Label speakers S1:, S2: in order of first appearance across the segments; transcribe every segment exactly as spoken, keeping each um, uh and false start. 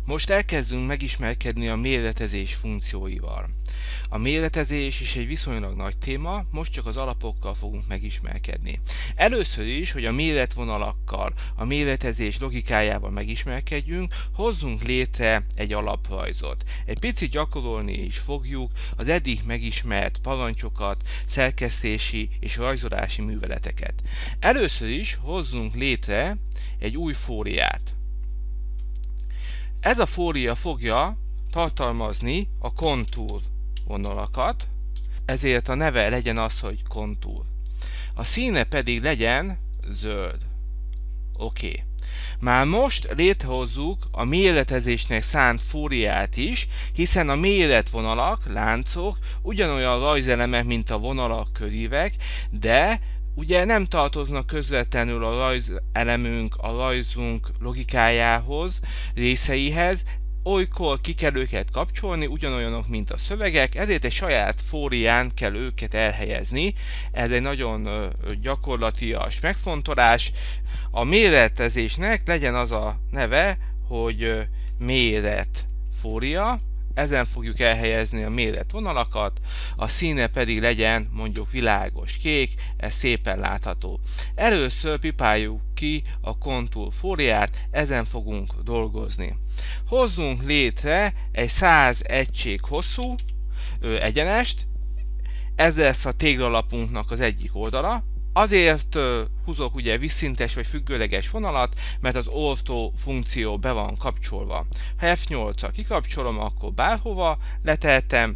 S1: Most elkezdünk megismerkedni a méretezés funkcióival. A méretezés is egy viszonylag nagy téma, most csak az alapokkal fogunk megismerkedni. Először is, hogy a méretvonalakkal, a méretezés logikájával megismerkedjünk, hozzunk létre egy alaprajzot. Egy picit gyakorolni is fogjuk az eddig megismert parancsokat, szerkesztési és rajzolási műveleteket. Először is hozzunk létre egy új fóliát. Ez a fólia fogja tartalmazni a kontúr vonalakat, ezért a neve legyen az, hogy kontúr. A színe pedig legyen zöld. Oké. Okay. Már most létrehozzuk a méretezésnek szánt fóliát is, hiszen a méretvonalak, láncok ugyanolyan rajzelemek, mint a vonalak, körívek, de ugye nem tartoznak közvetlenül a rajzelemünk, a rajzunk logikájához, részeihez, olykor ki kell őket kapcsolni, ugyanolyanok, mint a szövegek, ezért egy saját fólián kell őket elhelyezni. Ez egy nagyon gyakorlatias megfontolás. A méretezésnek legyen az a neve, hogy méretfólia. Ezen fogjuk elhelyezni a méretvonalakat, a színe pedig legyen mondjuk világos kék, ez szépen látható. Először pipáljuk ki a kontúr fóliát, ezen fogunk dolgozni. Hozzunk létre egy száz egység hosszú ö, egyenest, ez lesz a téglalapunknak az egyik oldala. Azért uh, húzok ugye vízszintes vagy függőleges vonalat, mert az ortó funkció be van kapcsolva. Ha F nyolccal kikapcsolom, akkor bárhova leteltem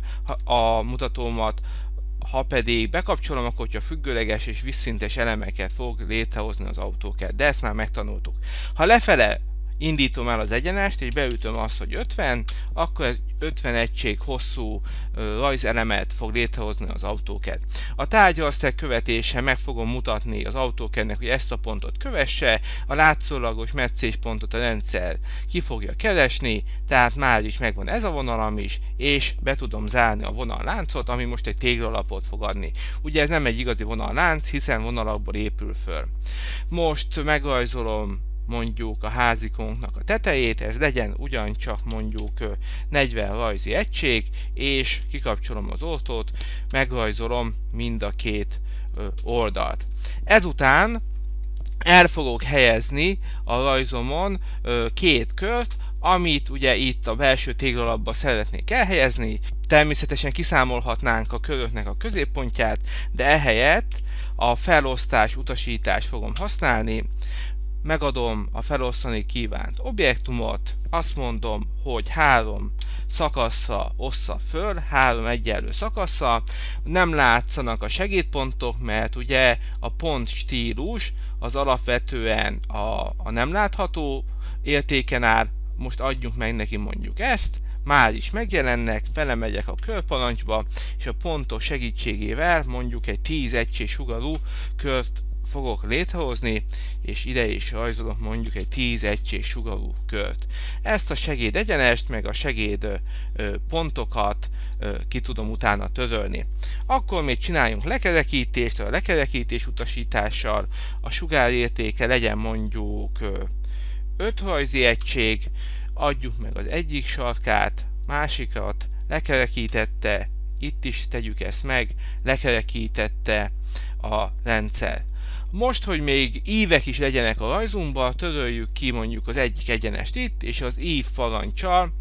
S1: a mutatómat, ha pedig bekapcsolom, akkor hogyha függőleges és vízszintes elemeket fog létrehozni az AutoCAD, de ezt már megtanultuk. Ha lefele indítom el az egyenest, és beütöm azt, hogy ötven, akkor ötven egység hosszú ö, rajzelemet fog létrehozni az AutoCAD. A tárgyalsztek követése meg fogom mutatni az AutoCAD-nek, hogy ezt a pontot kövesse, a látszólagos metszéspontot a rendszer ki fogja keresni, tehát már is megvan ez a vonalam is, és be tudom zárni a vonalláncot, ami most egy téglalapot fog adni. Ugye ez nem egy igazi vonallánc, hiszen vonalakból épül föl. Most megrajzolom mondjuk a házikónknak a tetejét, ez legyen ugyancsak mondjuk negyven rajzi egység, és kikapcsolom az ortót, megrajzolom mind a két oldalt. Ezután el fogok helyezni a rajzomon két kört, amit ugye itt a belső téglalapba szeretnék elhelyezni. Természetesen kiszámolhatnánk a köröknek a középpontját, de ehelyett a felosztás utasítást fogom használni. Megadom a felosztani kívánt objektumot, azt mondom, hogy három szakaszra ossza föl, három egyenlő szakaszra, nem látszanak a segédpontok, mert ugye a pont stílus az alapvetően a, a nem látható értéken áll, most adjunk meg neki mondjuk ezt, már is megjelennek, belemegyek a körparancsba, és a pontok segítségével mondjuk egy tíz egység sugarú kört fogok létrehozni, és ide is rajzolok mondjuk egy tíz egység sugarú kört. Ezt a segéd egyenest, meg a segéd ö, pontokat ö, ki tudom utána törölni. Akkor még csináljunk lekerekítést, a lekerekítés utasítással a sugárértéke legyen mondjuk ö, öt rajzi egység, adjuk meg az egyik sarkát, másikat lekerekítette, itt is tegyük ezt meg, lekerekítette a rendszer. Most, hogy még ívek is legyenek a rajzunkba, töröljük ki mondjuk az egyik egyenest itt, és az ív parancsal,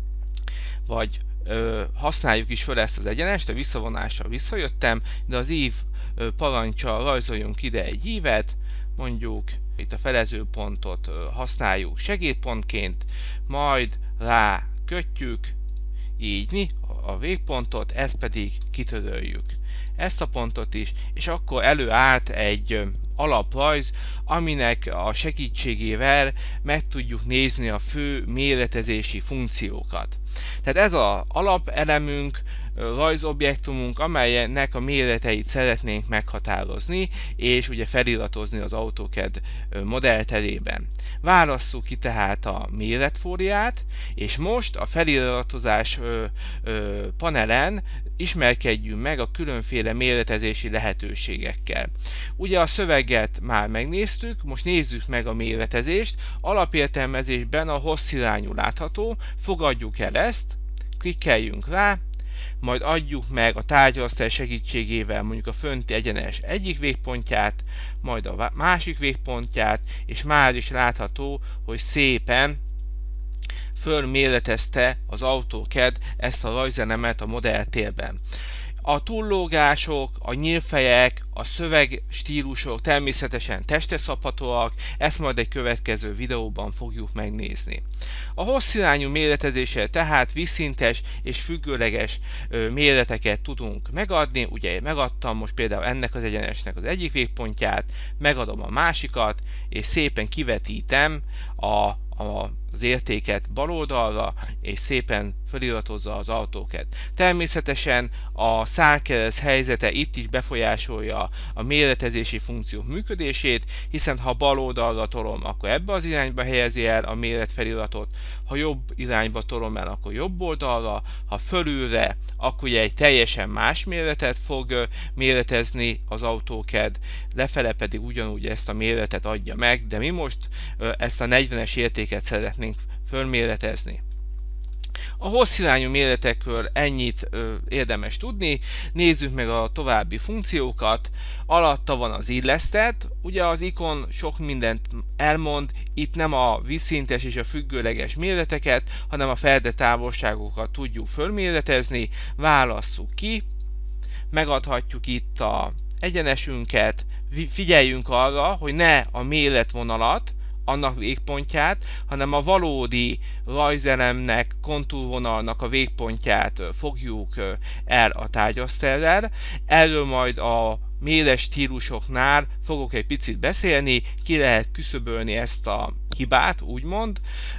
S1: vagy ö, használjuk is fel ezt az egyenest, a visszavonással visszajöttem, de az ív ö, parancsal rajzoljunk ide egy ívet, mondjuk itt a felezőpontot ö, használjuk segédpontként, majd rá kötjük, így mi, a végpontot, ezt pedig kitöröljük. Ezt a pontot is, és akkor előállt egy alaprajz, aminek a segítségével meg tudjuk nézni a fő méretezési funkciókat. Tehát ez az alapelemünk rajzobjektumunk, amelynek a méreteit szeretnénk meghatározni, és ugye feliratozni az AutoCAD modellterében. Válasszuk ki tehát a méretfóliát, és most a feliratozás ö, ö, panelen ismerkedjünk meg a különféle méretezési lehetőségekkel. Ugye a szöveget már megnéztük, most nézzük meg a méretezést. Alapértelmezésben a hosszirányú látható, fogadjuk el ezt, klikkeljünk rá, majd adjuk meg a tárgyalasztal segítségével mondjuk a fönti egyenes egyik végpontját, majd a másik végpontját, és már is látható, hogy szépen fölméretezte az AutoCAD ezt a rajzelemet a modelltérben. A túllógások, a nyílfejek, a szövegstílusok természetesen testre szabhatóak, ezt majd egy következő videóban fogjuk megnézni. A hosszirányú méretezéssel tehát vízszintes és függőleges méreteket tudunk megadni, ugye megadtam most például ennek az egyenesnek az egyik végpontját, megadom a másikat, és szépen kivetítem a, a az értéket bal oldalra, és szépen feliratozza az AutoCAD. Természetesen a szárkereszt helyzete itt is befolyásolja a méretezési funkció működését, hiszen ha bal oldalra tolom, akkor ebbe az irányba helyezi el a méretfeliratot, ha jobb irányba tolom el, akkor jobb oldalra, ha fölülre, akkor ugye egy teljesen más méretet fog méretezni az AutoCAD, lefele pedig ugyanúgy ezt a méretet adja meg, de mi most ezt a negyvenes értéket szeretnénk fölméretezni. A hosszirányú méretekről ennyit ö, érdemes tudni. Nézzük meg a további funkciókat. Alatta van az illesztett, ugye az ikon sok mindent elmond, itt nem a vízszintes és a függőleges méreteket, hanem a ferde távolságokat tudjuk fölméretezni. Válasszuk ki, megadhatjuk itt a egyenesünket, figyeljünk arra, hogy ne a méretvonalat, annak végpontját, hanem a valódi rajzelemnek, kontúrvonalnak a végpontját fogjuk el a tárgyaszterrel. Erről majd a méret stílusoknál fogok egy picit beszélni, ki lehet küszöbölni ezt a hibát, úgymond,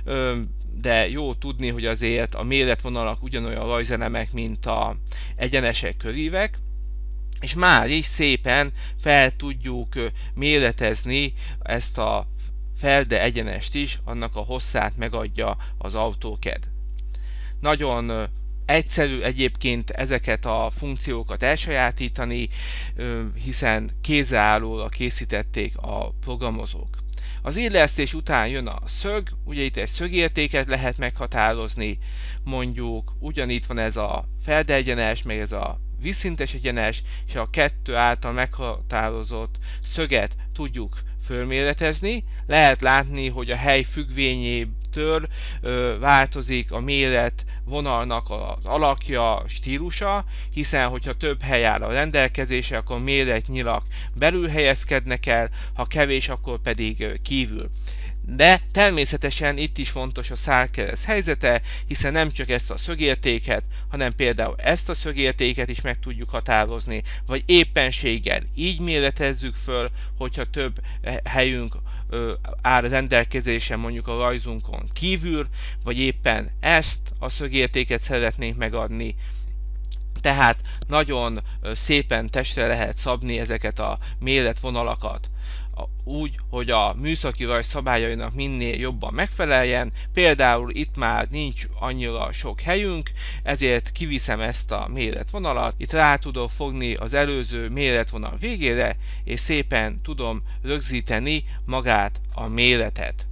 S1: de jó tudni, hogy azért a méretvonalak ugyanolyan rajzelemek, mint az egyenesek, körívek, és már is szépen fel tudjuk méretezni ezt a felde egyenest is, annak a hosszát megadja az AutoCAD. Nagyon egyszerű egyébként ezeket a funkciókat elsajátítani, hiszen kézzel készítették a programozók. Az illesztés után jön a szög, ugye itt egy szögértéket lehet meghatározni, mondjuk ugyanitt van ez a felde egyenes, meg ez a vízszintes egyenes, és a kettő által meghatározott szöget tudjuk fölméretezni. Lehet látni, hogy a hely függvényétől ö, változik a méret vonalnak az alakja, stílusa, hiszen hogyha több hely áll a rendelkezésre, akkor méretnyilak belül helyezkednek el, ha kevés, akkor pedig kívül. De természetesen itt is fontos a szárkereszt helyzete, hiszen nem csak ezt a szögértéket, hanem például ezt a szögértéket is meg tudjuk határozni, vagy éppenséggel így méretezzük föl, hogyha több helyünk ö, áll rendelkezésre mondjuk a rajzunkon kívül, vagy éppen ezt a szögértéket szeretnénk megadni. Tehát nagyon szépen testre lehet szabni ezeket a méretvonalakat, úgy, hogy a műszaki rajz szabályainak minél jobban megfeleljen. Például itt már nincs annyira sok helyünk, ezért kiviszem ezt a méretvonalat, itt rá tudok fogni az előző méretvonal végére, és szépen tudom rögzíteni magát a méretet.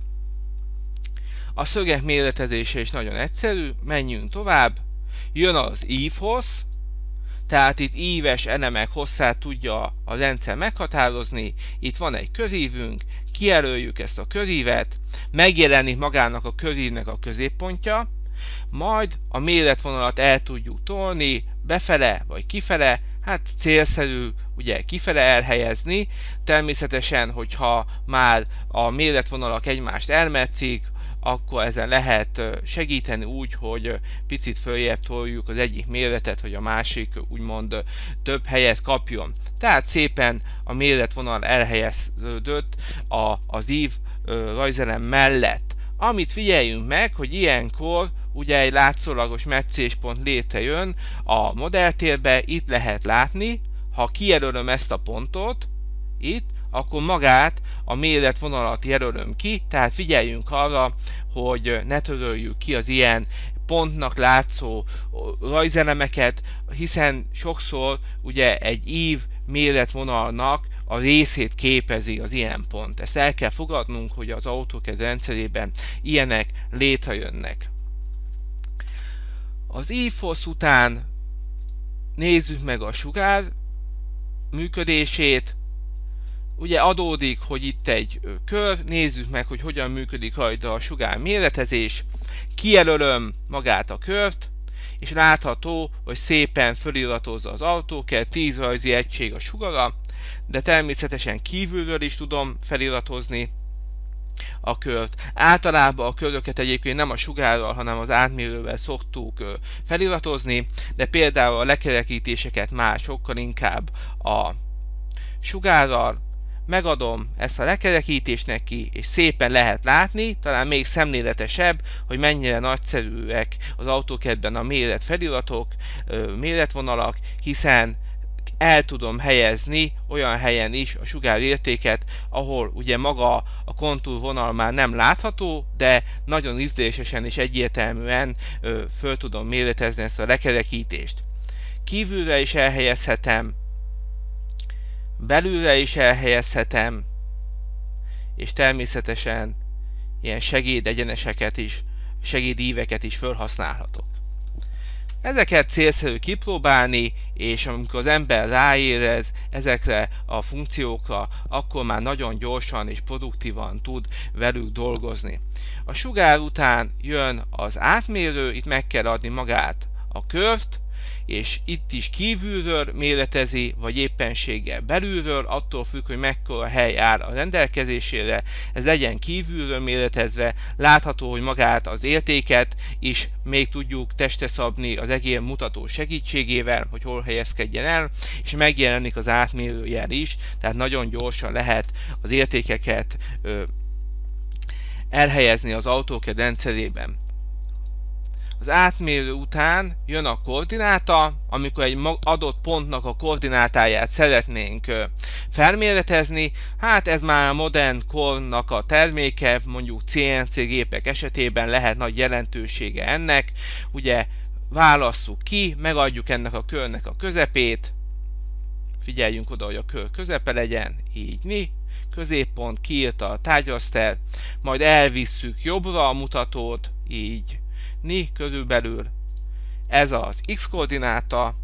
S1: A szögek méretezése is nagyon egyszerű, menjünk tovább. Jön az ívhossz, tehát itt íves elemek hosszát tudja a rendszer meghatározni. Itt van egy körívünk, kijelöljük ezt a körívet, megjelenik magának a körívnek a középpontja, majd a méretvonalat el tudjuk tolni befele vagy kifele, hát célszerű ugye kifele elhelyezni. Természetesen, hogyha már a méretvonalak egymást elmetszik, akkor ezen lehet segíteni úgy, hogy picit följebb toljuk az egyik méretet, hogy a másik úgymond több helyet kapjon. Tehát szépen a méretvonal elhelyeződött a, az ív rajzelem mellett. Amit figyeljünk meg, hogy ilyenkor ugye egy látszólagos metszéspont létrejön a modelltérbe, itt lehet látni, ha kijelölöm ezt a pontot, itt, akkor magát a méretvonalat jelölöm ki, tehát figyeljünk arra, hogy ne töröljük ki az ilyen pontnak látszó rajzelemeket, hiszen sokszor ugye egy ív méretvonalnak a részét képezi az ilyen pont. Ezt el kell fogadnunk, hogy az AutoCAD rendszerében ilyenek létrejönnek. Az ív-hosz után nézzük meg a sugár működését. Ugye adódik, hogy itt egy kör, nézzük meg, hogy hogyan működik rajta a sugár méretezés. Kijelölöm magát a kört, és látható, hogy szépen föliratozza az AutoCAD, tíz rajzi egység a sugara, de természetesen kívülről is tudom feliratozni a kört. Általában a köröket egyébként nem a sugárral, hanem az átmérővel szoktuk feliratozni, de például a lekerekítéseket már sokkal inkább a sugárral. Megadom ezt a lekerekítést neki, és szépen lehet látni, talán még szemléletesebb, hogy mennyire nagyszerűek az AutoCAD-ben a méret feliratok, méretvonalak, hiszen el tudom helyezni olyan helyen is a sugárértéket, ahol ugye maga a kontúrvonal már nem látható, de nagyon ízlésesen és egyértelműen ö, föl tudom méretezni ezt a lekerekítést. Kívülre is elhelyezhetem, belülre is elhelyezhetem, és természetesen ilyen segédegyeneseket is, segédíveket is felhasználhatok. Ezeket célszerű kipróbálni, és amikor az ember ráérez ezekre a funkciókra, akkor már nagyon gyorsan és produktívan tud velük dolgozni. A sugár után jön az átmérő, itt meg kell adni magát a kört, és itt is kívülről méretezi, vagy éppenséggel belülről, attól függ, hogy mekkora hely áll a rendelkezésére, ez legyen kívülről méretezve, látható, hogy magát az értéket is még tudjuk testre szabni az egér mutató segítségével, hogy hol helyezkedjen el, és megjelenik az átmérőjel is, tehát nagyon gyorsan lehet az értékeket ö, elhelyezni az AutoCAD rendszerében. Az átmérő után jön a koordináta, amikor egy adott pontnak a koordinátáját szeretnénk felméretezni. Hát ez már a modern kornak a terméke, mondjuk cé en cé gépek esetében lehet nagy jelentősége ennek. Ugye válasszuk ki, megadjuk ennek a körnek a közepét, figyeljünk oda, hogy a kör közepe legyen, így mi. Középpont, kiírta a tárgyaszter, majd elvisszük jobbra a mutatót, így ni körülbelül, ez az X koordináta,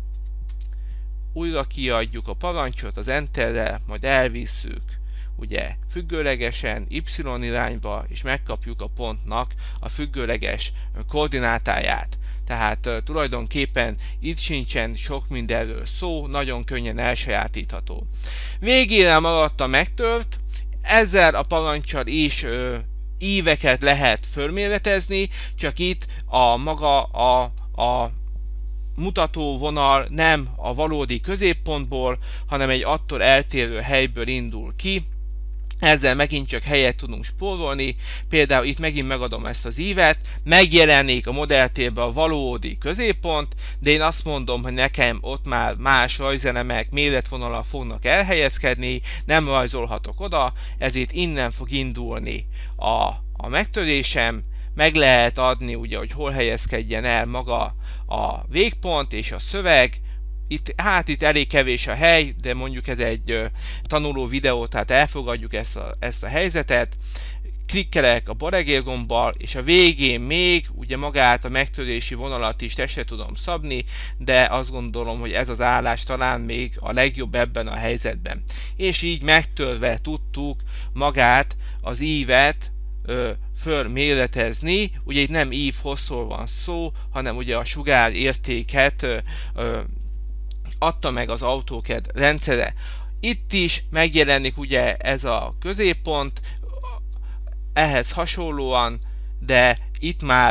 S1: újra kiadjuk a parancsot az Enterrel, majd elvisszük ugye függőlegesen Y irányba, és megkapjuk a pontnak a függőleges koordinátáját. Tehát uh, tulajdonképpen itt sincsen sok mindenről szó, nagyon könnyen elsajátítható. Végére maradt a megtört, ezzel a parancsal is uh, íveket lehet fölméretezni, csak itt a maga a, a mutatóvonal nem a valódi középpontból, hanem egy attól eltérő helyből indul ki. Ezzel megint csak helyet tudunk spórolni, például itt megint megadom ezt az ívet, megjelenik a modelltérben a valódi középpont, de én azt mondom, hogy nekem ott már más rajzelemek, méretvonalak fognak elhelyezkedni, nem rajzolhatok oda, ezért innen fog indulni a, a megtörésem, meg lehet adni ugye, hogy hol helyezkedjen el maga a végpont és a szöveg. Itt, hát itt elég kevés a hely, de mondjuk ez egy ö, tanuló videó, tehát elfogadjuk ezt a, ezt a helyzetet. Klikkelek a baregér gombbal, és a végén még ugye magát a megtörési vonalat is testre tudom szabni, de azt gondolom, hogy ez az állás talán még a legjobb ebben a helyzetben. És így megtörve tudtuk magát az ívet ö, fölméretezni, ugye itt nem ív hosszról van szó, hanem ugye a sugár értéket ö, ö, adta meg az AutoCAD rendszere. Itt is megjelenik ugye ez a középpont, ehhez hasonlóan, de itt már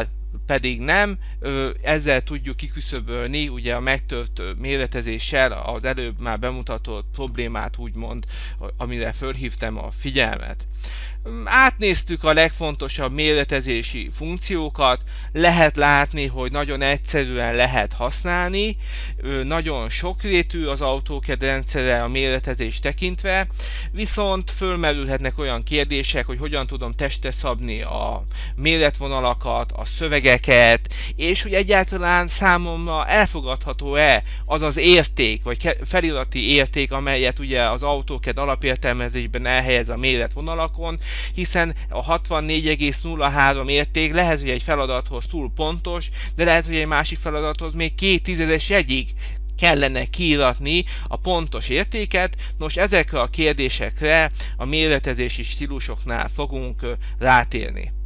S1: pedig nem. Ezzel tudjuk kiküszöbölni ugye a megtört méretezéssel az előbb már bemutatott problémát, úgymond, amire fölhívtam a figyelmet. Átnéztük a legfontosabb méretezési funkciókat, lehet látni, hogy nagyon egyszerűen lehet használni, nagyon sokrétű az AutoCAD rendszere a méretezés tekintve, viszont fölmerülhetnek olyan kérdések, hogy hogyan tudom testre szabni a méretvonalakat, a szövegeket, és hogy egyáltalán számomra elfogadható-e az az érték, vagy felirati érték, amelyet ugye az AutoCAD alapértelmezésben elhelyez a méretvonalakon, hiszen a hatvannégy egész nulla három érték lehet, hogy egy feladathoz túl pontos, de lehet, hogy egy másik feladathoz még két tizedes jegyig kellene kiíratni a pontos értéket. Nos, ezekre a kérdésekre a méretezési stílusoknál fogunk rátérni.